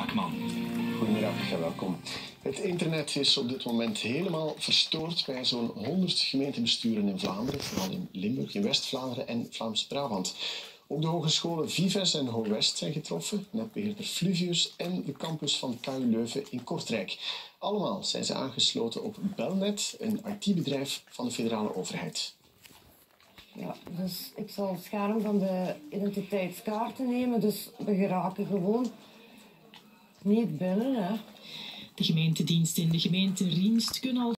Braakman. Goedemiddag en welkom. Het internet is op dit moment helemaal verstoord bij zo'n 100 gemeentebesturen in Vlaanderen, vooral in Limburg, in West-Vlaanderen en Vlaams-Brabant. Ook de hogescholen Vives en Ho-West zijn getroffen, netbeheerder Fluvius en de campus van KU Leuven in Kortrijk. Allemaal zijn ze aangesloten op Belnet, een IT-bedrijf van de federale overheid. Ja, dus ik zal het scherm van de identiteitskaarten nemen, dus we geraken gewoon niet binnen, hè. De gemeentediensten in de gemeente Rienst kunnen al